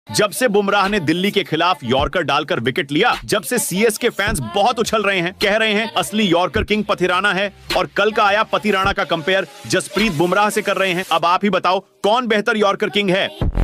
जब से बुमराह ने दिल्ली के खिलाफ यॉर्कर डालकर विकेट लिया, जब से सीएसके फैंस बहुत उछल रहे हैं, कह रहे हैं असली यॉर्कर किंग पथिराना है। और कल का आया पतिराना का कंपेयर जसप्रीत बुमराह से कर रहे हैं। अब आप ही बताओ कौन बेहतर यॉर्कर किंग है।